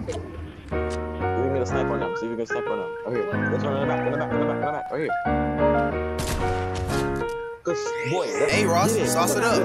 You can get a snipe on them. See if you can snipe on them. Oh, here. Let's run in the back. In the back. In the back. In the back. Right here. Good boy. Hey, Ross, sauce it up.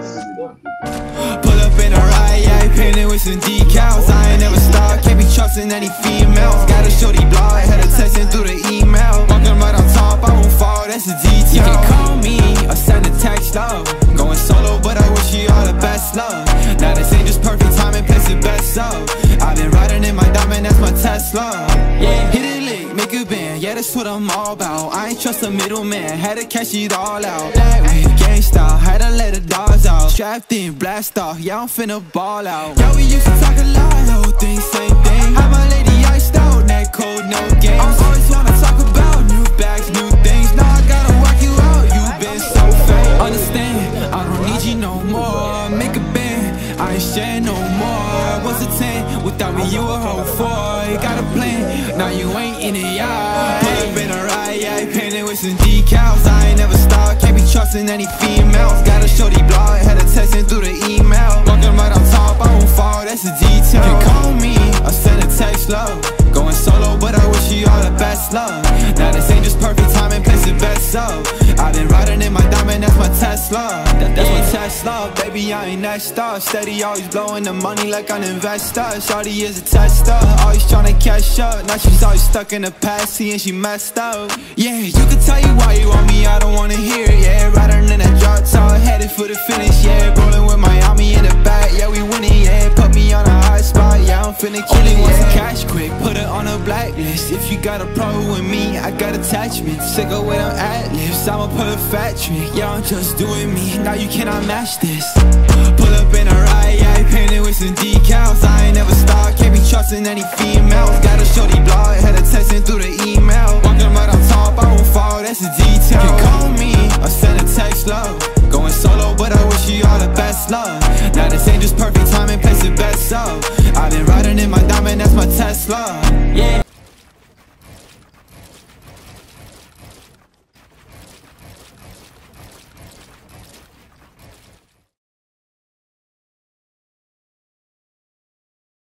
Pull up in a ride, yeah, painted with some decals. I ain't never stopped, can't be trusting any females. Got a shorty blog, had her texting through the email. Walking right on top, I won't fall, that's the detail. You can call me or send a text, love. Going solo, but I wish you all the best, love. Now this ain't just perfect timing, place the best up. I've been riding in my diamond, that's my Tesla. Yeah, hit it lick, make a band, yeah, that's what I'm all about. I ain't trust a middleman, had to cash it all out. Black with gang style, had to let the dogs out. Strapped in, blast off, yeah, I'm finna ball out. Yeah, we used to talk a lot, whole thing, same thing. Had my lady iced out, neck cold, no games. I always wanna talk about new bags, new things. Now I gotta work you out, you been so fake. Understand, I don't need you no more. Make a band, I ain't sharing no more. What's a 10? Without me, you a whole 4. You got a plan, now you ain't in it, yeah. Pull up in a ride, yeah, painted with some decals. I ain't never stopped, can't be trusting any females. Got a shorty blog, had her texting through the email. Walking right on top, I won't fall, that's the detail. You can call me or send a text, love. Going solo, but I wish you all the best, love. Now this ain't just perfect timing, place the best up. I've been riding in my diamond, that's my Tesla. That's my Tesla, baby, I ain't next up. Steady, always blowing the money like an investor. Shawty is a tester, always tryna catch up. Now she's always stuck in the past, seeing she messed up. Yeah, you can tell you why you want me, I don't wanna hear it, yeah. Riding in that drop top, headed for the finish, yeah. Rolling with Miami in the back, yeah, we winning, yeah. Put me on a high spot, yeah, I'm finna kill it, yeah. Cash quick, put it on a blacklist. If you got a problem with me, I got attachments. Sick of with them ad-libs, I'ma pull a fat trick. Yeah, I'm just doing me, now you cannot match this. Pull up in a ride, yeah, painted with some decals. I ain't never stopped, can't be trusting any females. Got a shorty blog, had her texting through the email. Walking right on top, I won't fall, that's the detail. You can call me or send a text, love. Going solo, but I wish you all the best, love. Now this ain't just perfect timing, place the best up. I've been riding in my diamond, that's my Tesla. Yeah.